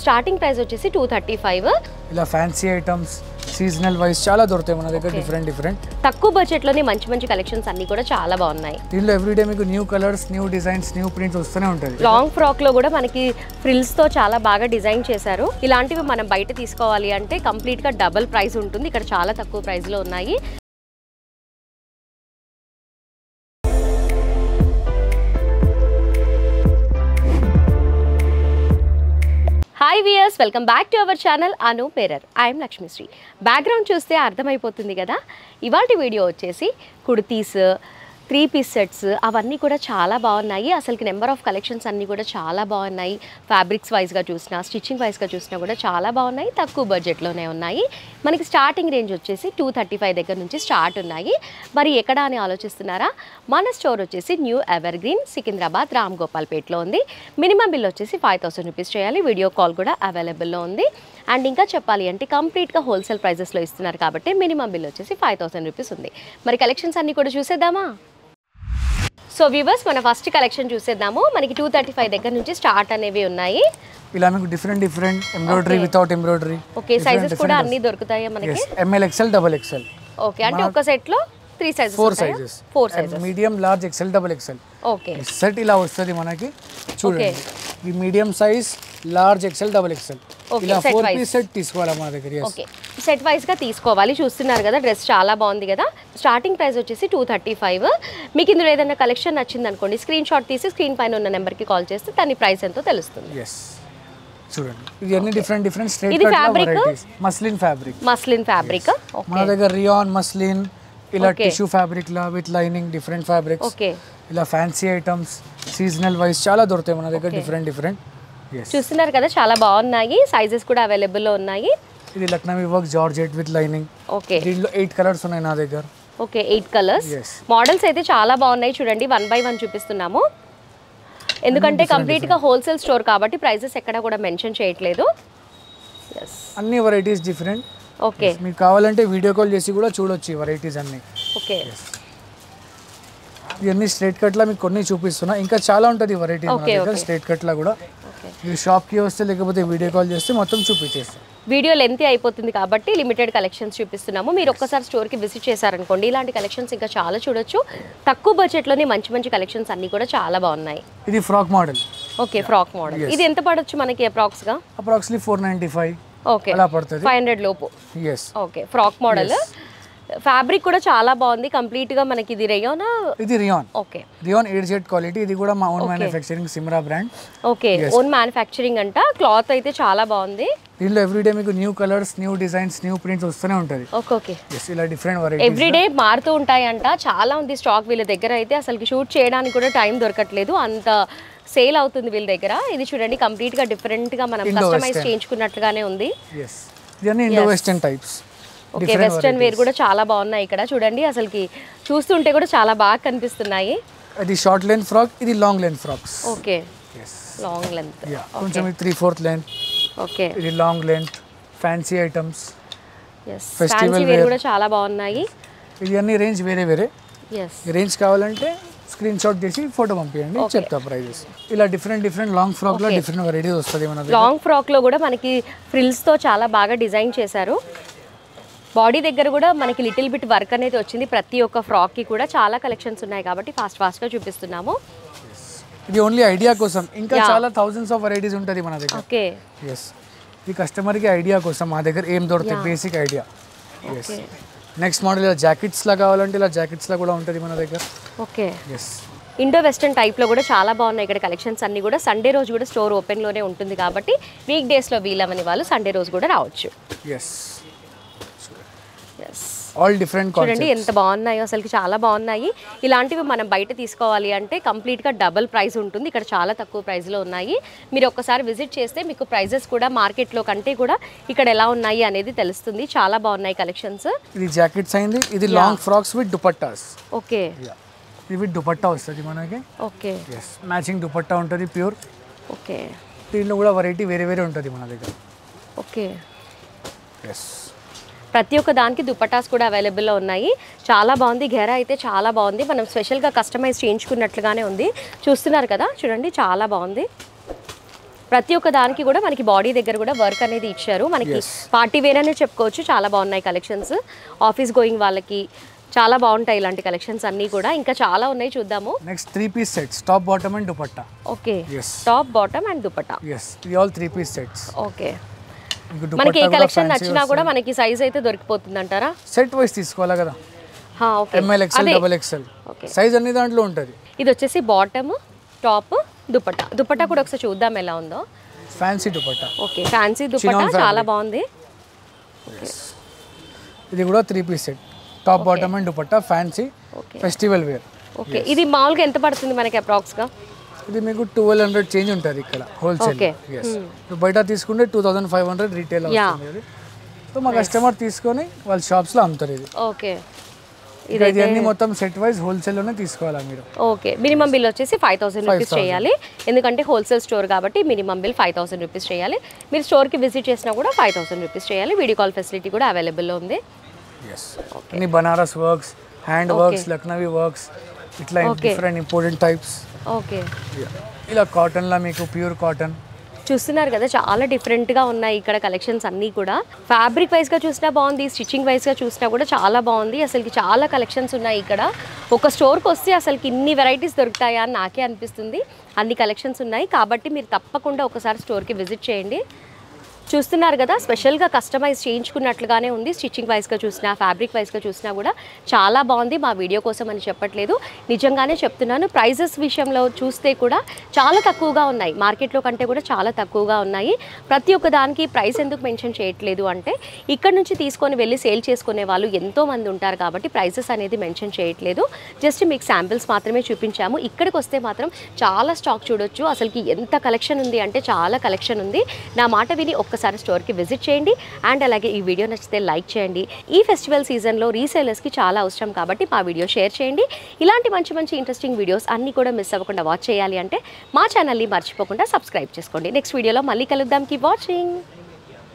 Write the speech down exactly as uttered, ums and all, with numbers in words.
Starting price వచ్చేసి two thirty five. ఇలా fancy items seasonal wise చాలా దొరుకుతాయి మన దగ్గర, డిఫరెంట్ డిఫరెంట్ తక్కువ బడ్జెట్ లోనే మంచి మంచి కలెక్షన్స్ అన్ని కూడా చాలా బాగున్నాయి. దీనిలో ఎవ్రీడే మీకు new colours, new designs, new prints వస్తూనే ఉంటుంది. లాంగ్ ఫ్రాక్ లో కూడా మనకి ఫ్రిల్స్ తో చాలా బాగా డిజైన్ చేశారు. ఇలాంటివి మనం బయట తీసుకోవాలి అంటే కంప్లీట్ గా డబుల్ ప్రైస్ ఉంటుంది. ఇక్కడ చాలా తక్కువ ప్రైస్ లో ఉన్నాయి. Hi viewers, welcome back to our channel అను పేరర్. ఐఎమ్ లక్ష్మీశ్రీ. బ్యాక్గ్రౌండ్ చూస్తే అర్థమైపోతుంది కదా. ఇవాళ వీడియో వచ్చేసి కుర్తీస్, త్రీ పీస్ సెట్స్ అవన్నీ కూడా చాలా బాగున్నాయి. అసలుకి నెంబర్ ఆఫ్ కలెక్షన్స్ అన్నీ కూడా చాలా బాగున్నాయి. ఫ్యాబ్రిక్స్ వైజ్గా చూసినా, స్టిచ్చింగ్ వైజ్గా చూసినా కూడా చాలా బాగున్నాయి. తక్కువ బడ్జెట్లోనే ఉన్నాయి. మనకి స్టార్టింగ్ రేంజ్ వచ్చేసి టూ థర్టీ ఫైవ్ దగ్గర నుంచి స్టార్ట్ ఉన్నాయి. మరి ఎక్కడ అని ఆలోచిస్తున్నారా? మన స్టోర్ వచ్చేసి న్యూ ఎవర్ గ్రీన్, సికింద్రాబాద్, రామ్ గోపాల్పేట్లో ఉంది. మినిమం బిల్ వచ్చేసి ఫైవ్ థౌసండ్ రూపీస్ చేయాలి. వీడియో కాల్ కూడా అవైలబుల్లో ఉంది. అండ్ ఇంకా చెప్పాలి అంటే కంప్లీట్గా హోల్సేల్ ప్రైజెస్లో ఇస్తున్నారు కాబట్టి మినిమం బిల్ వచ్చేసి ఫైవ్ థౌసండ్ రూపీస్ ఉంది. మరి కలెక్షన్స్ అన్నీ కూడా చూసేద్దామా? సో వ్యూవర్స్, మన ఫస్ట్ కలెక్షన్ చూసేద్దాము. మనకి టూ థర్టీ ఫైవ్ దగ్గర నుంచి స్టార్ట్ అనేవి ఉన్నాయి. ఇలా మీకు different different embroidery, without embroidery. Okay, sizes కూడా అన్ని దొరుకుతాయి మనకి. M L, XL, double XL. Okay, అంటే ఒక సెట్ లో three sizes, four sizes, four sizes, medium, large, XL, double XL. Okay, set ఇలా వస్తుంది మనకి. చూడండి, ఈ medium size, large, XL, double XL. ఇలా ఫోర్ పీస్ సెట్ తీసుకోవాలి మన దగ్గర. ఓకే, సెట్ వైజ్ గా తీసుకోవాలి. చూస్తున్నారు కదా, డ్రెస్ చాలా బాగుంది కదా. స్టార్టింగ్ ప్రైస్ వచ్చేసి టూ థర్టీ ఫైవ్. మీకు ఇందులో ఏదైనా కలెక్షన్ నచ్చింది అనుకోండి, స్క్రీన్ షాట్ తీసి స్క్రీన్ పైన ఉన్న నెంబర్ కి కాల్ చేస్తే దాని ప్రైస్ ఎంతో తెలుస్తుంది. చూడండి, ఇది అన్ని different different straight cut varieties. Muslin fabric, muslin fabric. మన దగ్గర రియాన్, మస్లిన్, ఇలా టిష్యూ ఫ్యాబ్రిక్ లా with lining, different fabrics. Okay, ఇలా ఫ్యాన్సీ ఐటమ్స్ సీజనల్ వైస్ చాలా దొరుకుతాయి మన దగ్గర, డిఫరెంట్ డిఫరెంట్. చూస్తున్నారు కదా, చాలా బాగున్నాయి. సైజెస్ కూడా అవైలబుల్ లో ఉన్నాయి. ఇది Lucknowi work georgette with lining. Okay, దీంట్లో ఎయిట్ కలర్స్ ఉన్నాయి నా దగ్గర. Okay, eight colours. మోడల్స్ అయితే చాలా బాగున్నాయి. చూడండి, వన్ బై వన్ చూపిస్తున్నాము. ఎందుకంటే కంప్లీట్ గా హోల్సేల్ స్టోర్ కాబట్టి ప్రైజెస్ ఎక్కడ కూడా మెన్షన్ చేయట్లేదు. అన్ని వెరైటీస్ డిఫరెంట్. ఓకే, మీకు కావాలంటే వీడియో కాల్ చేసి కూడా చూడొచ్చు వెరైటీస్ అన్ని. ఓకే, ఇవన్నీ స్ట్రైట్ కట్ లా మీకు కొన్ని చూపిస్తున్నా, ఇంకా చాలా ఉంటుంది వెరైటీ స్ట్రైట్ కట్ లా కూడా. మీరు షాప్ కి వస్తే లేకపోతే వీడియో కాల్ చేస్తే మొత్తం చూపించేస్తాం. వీడియో లెంత్ అయిపోతుంది కాబట్టి లిమిటెడ్ కలెక్షన్స్ చూపిస్తున్నాము. మీరు ఒక్కసారి స్టోర్కి విజిట్ చేశారనుకోండి, ఇలాంటి కలెక్షన్స్ ఇంకా చాలా చూడొచ్చు. తక్కువ బడ్జెట్లోనే మంచి మంచి కలెక్షన్స్ అన్ని కూడా చాలా బాగున్నాయి. ఇది frock model. Okay, frock model. ఇది ఎంత పడొచ్చు మనకి అప్రాక్స్ గా? Approximately four ninety five. Okay, అలా పడుతుంది, ఫైవ్ హండ్రెడ్ లోపు. Okay, frock model. ఫ్యాబ్రిక్ కూడా చాలా బాగుంది. కంప్లీట్ గా మనకి ఇది రేయాన్. ఇది rayon. Okay, rayon eight Z quality. ఇది కూడా మా own manufacturing, Simra brand. Okay, own manufacturing అంట. క్లాత్ అయితే చాలా బాగుంది. దీనిలో ఎవ్రీడే మీకు new colours, new designs, new prints వస్తూనే ఉంటుంది. ఓకే ఓకే, ఇలా డిఫరెంట్ వెరైటీస్ ఎవ్రీడే మారుతూ ఉంటాయంట. చాలా ఉంది స్టాక్ వీళ్ళ దగ్గర. అయితే అసలు షూట్ చేయడానికి కూడా టైం దొరకట్లేదు, అంత సేల్ అవుతుంది వీళ్ళ దగ్గర. ఇది చూడండి, కంప్లీట్ గా డిఫరెంట్ గా మనం కస్టమైజ్ చేయించుకున్నట్లుగానే ఉంది. ఇవన్నీ Indo western types. Okay, western wear కూడా చాలా బాగున్నాయి ఇక్కడ. చూడండి, అసలుకి చూస్తుంటే కూడా చాలా బాగా కనిపిస్తున్నాయి. ఇది షార్ట్ లెంత్ ఫ్రాక్, ఇది long length frocks. Okay, long length, కొంచెం త్రీ ఫోర్త్ లెంత్. ఓకే, ఇది long length fancy items. yes, fancy wear కూడా చాలా బాగున్నాయి. ఇది అన్ని రేంజ్ వేరే వేరే. yes, రేంజ్ కావాలంటే స్క్రీన్ షాట్ చేసి ఫోటో పంపించండి, చెప్తా ప్రైజెస్. ఇలా డిఫరెంట్ డిఫరెంట్ లాంగ్ ఫ్రాక్ లో డిఫరెంట్ వెరైటీస్ వస్తుంది మన దగ్గర. లాంగ్ ఫ్రాక్ లో కూడా మనకి ఫ్రిల్స్ తో చాలా బాగా డిజైన్ చేశారు. బాడీ దగ్గర కూడా మనకి లిటిల్ బిట్ వర్క్ అనేది వచ్చింది. ప్రతి ఒక్క ఫ్రాక్ కి కూడా చాలా కలెక్షన్స్ ఉన్నాయి కాబట్టి ఫాస్ట్ ఫాస్ట్ గా చూపిస్తున్నాము. ఇది ఓన్లీ ఐడియా కోసం, ఇంకా చాలా థౌసండ్స్ ఆఫ్ వెరైటీస్ ఉంటుంది మన దగ్గర. ఓకే, yes, ఈ కస్టమర్ కి ఐడియా కోసం మా దగ్గర ఏం దొరుకుతాయి, basic idea. yes, next model ఇలా జాకెట్స్ లా కావాలంటే ఇలా జాకెట్స్ లా కూడా ఉంటుంది మన దగ్గర. ఓకే, yes, ఇండో వెస్టర్న్ టైప్లో కూడా చాలా బాగున్నాయి ఇక్కడ కలెక్షన్స్ అన్ని కూడా. సండే రోజు కూడా స్టోర్ ఓపెన్లోనే ఉంటుంది కాబట్టి వీక్ డేస్లో వీలవని వాళ్ళు సండే రోజు కూడా రావచ్చు. Yes, all different concepts. చూడండి ఎంత బాగున్నాయో, అసలు చాలా బాగున్నాయి. ఇలాంటివి మనం బయట తీసుకోవాలి అంటే కంప్లీట్గా డబుల్ ప్రైస్ ఉంటుంది. ఇక్కడ చాలా తక్కువ ప్రైస్లో ఉన్నాయి. మీరు ఒక్కసారి విజిట్ చేస్తే మీకు ప్రైజెస్ కూడా మార్కెట్లో కంటే కూడా ఇక్కడ ఎలా ఉన్నాయి అనేది తెలుస్తుంది. చాలా బాగున్నాయి కలెక్షన్స్. ఇది జాకెట్స్ అయింది, ఇది long frocks with dupattas. Okay, ఇది దుపట్టా వస్తుంది మనకి. ఓకే, yes, మ్యాచింగ్ దుపట్టా ఉంటుంది ప్యూర్. ఓకే, దీనిలో కూడా వెరైటీ వేరే వేరే ఉంటుంది మన దగ్గర. ఓకే, ఎస్, ప్రతి ఒక్క దానికి దుపట్టాస్ కూడా అవైలబుల్లో ఉన్నాయి. చాలా బాగుంది. ఘెరా అయితే చాలా బాగుంది. మనం స్పెషల్గా కస్టమైజ్ చేయించుకున్నట్లుగానే ఉంది. చూస్తున్నారు కదా, చూడండి చాలా బాగుంది. ప్రతి ఒక్క దానికి కూడా మనకి బాడీ దగ్గర కూడా వర్క్ అనేది ఇచ్చారు. మనకి పార్టీ వేర్ అనే చెప్పుకోవచ్చు. చాలా బాగున్నాయి కలెక్షన్స్. ఆఫీస్ గోయింగ్ వాళ్ళకి చాలా బాగుంటాయి ఇలాంటి కలెక్షన్స్ అన్నీ కూడా. ఇంకా చాలా ఉన్నాయి, చూద్దాము. Next three piece sets, top bottom and dupatta. Okay, top bottom and dupatta. yes ఇది all three piece sets. Okay, మనకి ఏ కలెక్షన్ నచ్చినా కూడా మనకి సైజ్ అయితే దొరికిపోతుంది అంటారా? సెట్ వైస్ తీసుకోవాలా కదా. హా, okay, M L XL double XL size అన్ని దాంట్లో ఉంటుంది. ఇది వచ్చేసి బాటమ్, టాప్, దుపట్టా. దుపట్టా కూడా ఒకసారి చూద్దాం ఎలా ఉందో. Fancy dupatta. Okay, fancy dupatta చాలా బాగుంది. ఇది కూడా three piece set, top bottom and dupatta, fancy, festival wear. Okay, ఇది మామూలుగా ఎంత పడుతుంది మనకి అప్రాక్స్ గా? ఇది మీకు ట్వెల్వ్ హండ్రెడ్ చేంజ్ ఉంటుంది ఇక్కడ హోల్సేల్. బయట తీసుకుంటే two thousand five hundred retail అవుతుంది. సో మా కస్టమర్ తీసుకొని వాళ్ళ షాప్స్ లో అమ్ముతారు ఇది. ఓకే, ఇది అన్ని మొత్తం సెట్ వైజ్ హోల్సేల్ లోనే తీసుకోవాలా మీరు. ఓకే, మినిమం బిల్ వచ్చేసి ఫైవ్ థౌసండ్ రూపీస్ చేయాలి. ఎందుకంటే హోల్సేల్ స్టోర్ కాబట్టి minimum bill five thousand rupees చేయాలి. మీరు స్టోర్కి విజిట్ చేసినా కూడా ఫైవ్ థౌసండ్ రూపీస్ చేయాలి. వీడియో కాల్ ఫెసిలిటీ కూడా అవైలబుల్లో ఉంది. అన్ని Banaras works, hand works, Lucknowi works, ఇట్లా డిఫరెంట్ ఇంపార్టెంట్ టైప్స్. ఓకే, ఇలా కాటన్ లా మీకు ప్యూర్ కాటన్ చూస్తున్నారు కదా, చాలా డిఫరెంట్గా ఉన్నాయి ఇక్కడ కలెక్షన్స్ అన్నీ కూడా. ఫ్యాబ్రిక్ వైజ్గా చూసినా బాగుంది, స్టిచ్చింగ్ వైజ్గా చూసినా కూడా చాలా బాగుంది. అసలుకి చాలా కలెక్షన్స్ ఉన్నాయి ఇక్కడ. ఒక స్టోర్కి వస్తే అసలుకి ఇన్ని వెరైటీస్ దొరుకుతాయా అని నాకే అనిపిస్తుంది. అన్ని కలెక్షన్స్ ఉన్నాయి కాబట్టి మీరు తప్పకుండా ఒకసారి స్టోర్కి విజిట్ చేయండి. చూస్తున్నారు కదా, స్పెషల్గా కస్టమైజ్ చేయించుకున్నట్లుగానే ఉంది. స్టిచ్చింగ్ వైజ్గా చూసినా, ఫ్యాబ్రిక్ వైజ్గా చూసినా కూడా చాలా బాగుంది. మా వీడియో కోసం అని చెప్పట్లేదు, నిజంగానే చెప్తున్నాను. ప్రైజెస్ విషయంలో చూస్తే కూడా చాలా తక్కువగా ఉన్నాయి, మార్కెట్లో కంటే కూడా చాలా తక్కువగా ఉన్నాయి. ప్రతి ఒక్క దానికి ప్రైస్ ఎందుకు మెన్షన్ చేయట్లేదు అంటే ఇక్కడ నుంచి తీసుకొని వెళ్ళి సేల్ చేసుకునే వాళ్ళు ఎంతోమంది ఉంటారు కాబట్టి ప్రైజెస్ అనేది మెన్షన్ చేయట్లేదు. జస్ట్ మీకు శాంపిల్స్ మాత్రమే చూపించాము. ఇక్కడికి వస్తే మాత్రం చాలా స్టాక్ చూడొచ్చు. అసలుకి ఎంత కలెక్షన్ ఉంది అంటే చాలా కలెక్షన్ ఉంది. నా మాట విని ఒక్క ఒకసారి స్టోర్కి విజిట్ చేయండి. అండ్ అలాగే ఈ వీడియో నచ్చితే లైక్ చేయండి. ఈ ఫెస్టివల్ సీజన్లో రీసేలర్స్కి చాలా అవసరం కాబట్టి మా వీడియో షేర్ చేయండి. ఇలాంటి మంచి మంచి ఇంట్రెస్టింగ్ వీడియోస్ అన్నీ కూడా మిస్ అవ్వకుండా వాచ్ చేయాలి అంటే మా ఛానల్ని మర్చిపోకుండా సబ్స్క్రైబ్ చేసుకోండి. నెక్స్ట్ వీడియోలో మళ్ళీ కలుద్దాం. Keep watching.